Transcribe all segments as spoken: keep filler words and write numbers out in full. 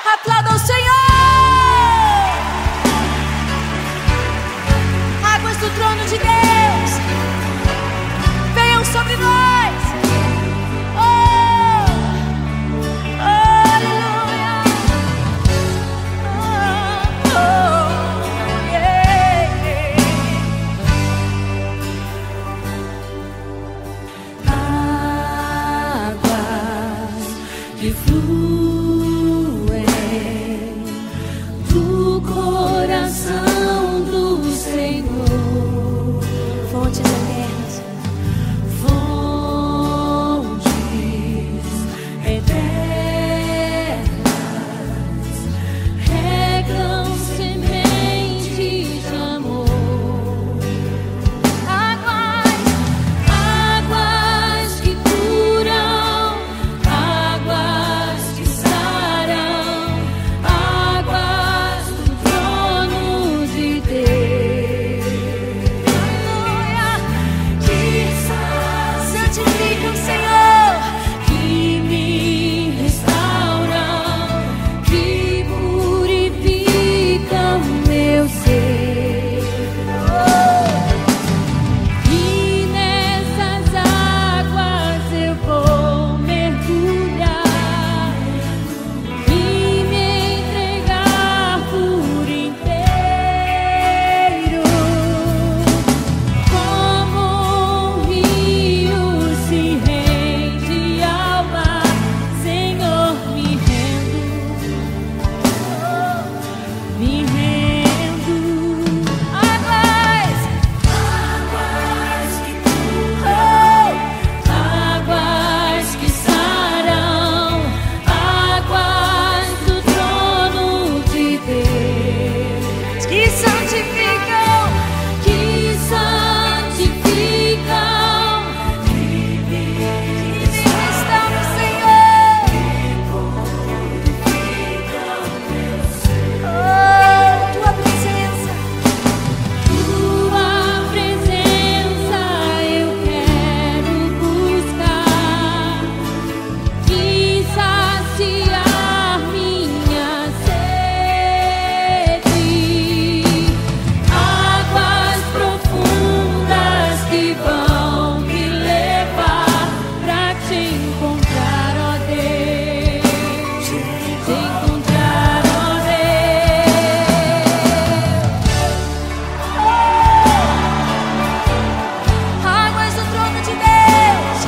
Aplauda o Senhor. Águas do trono de Deus venham sobre nós. Oh, oh, aleluia. Oh, oh, yeah, yeah. Águas que fluem do coração do Senhor, fontes eternas, fontes eternas, regam sementes de amor. Águas, águas que curam, águas que saram, águas do trono de Deus. Aleluia. Que santificam, Senhor, que me restauram, que purificam meu ser. E nessas águas eu vou mergulhar e me entregar por inteiro, como um rio se rende ao mar. Senhor, me rendo, me rendo. Águas, águas que curam, águas que saram, águas do trono de Deus, que santificam, que santificam, que me restauram, Senhor. Oh, tua presença, tua presença eu quero buscar e saciar minha sede. Águas profundas que vão me levar pra te encontrar, ó Deus, te encontrar, ó Deus. Águas do trono de Deus.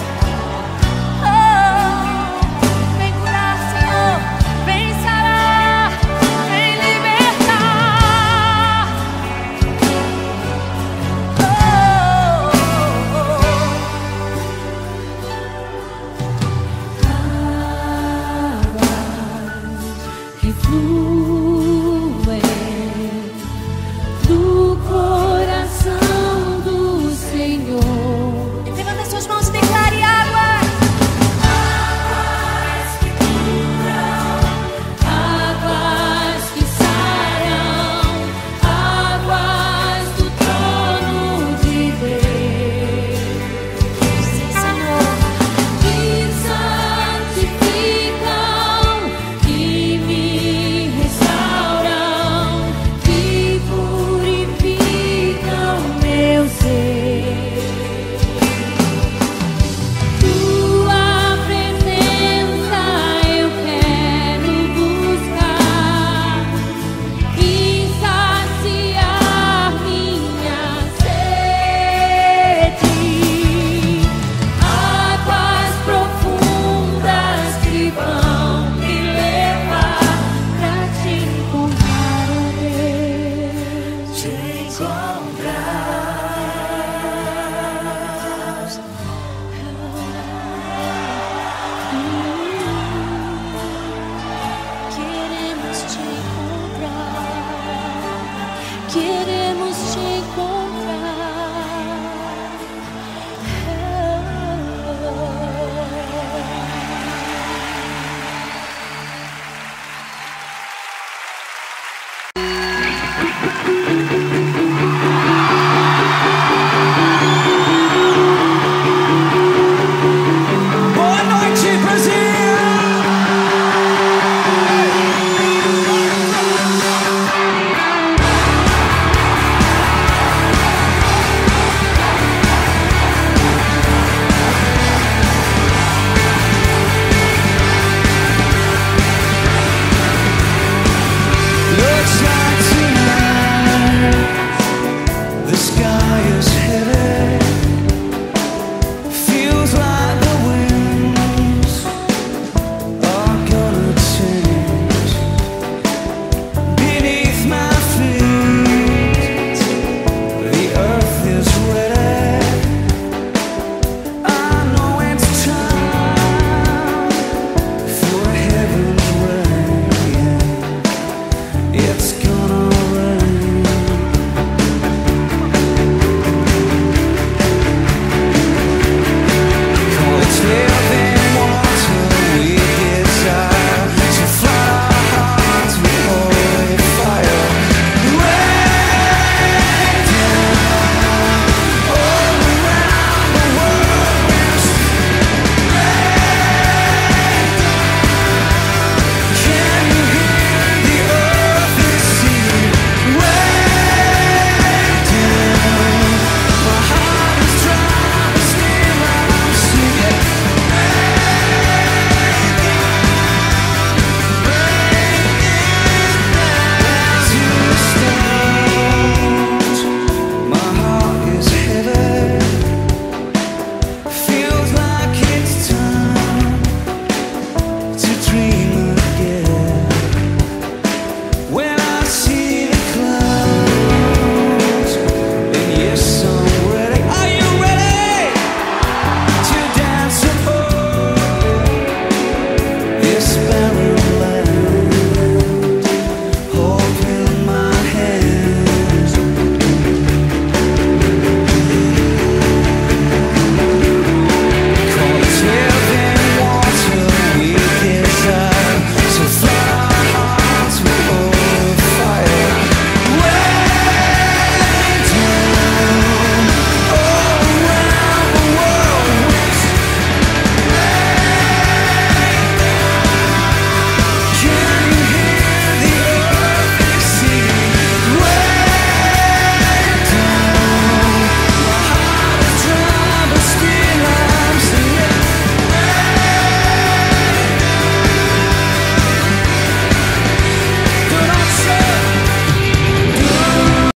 Oh, vem curar, Senhor, vem sarar, vem libertar. Águas que fluem do coração do Senhor. Levanta suas mãos e declare: águas, águas que curam, águas que saram, águas do trono de Deus. Sim, Senhor. Que santificam, que me restauram, que purificam meu ser. Tua presença eu quero buscar e saciar minha sede. Águas profundas que vão me levar pra te encontrar, ó Deus, te encontrar. Queremos te encontrar, queremos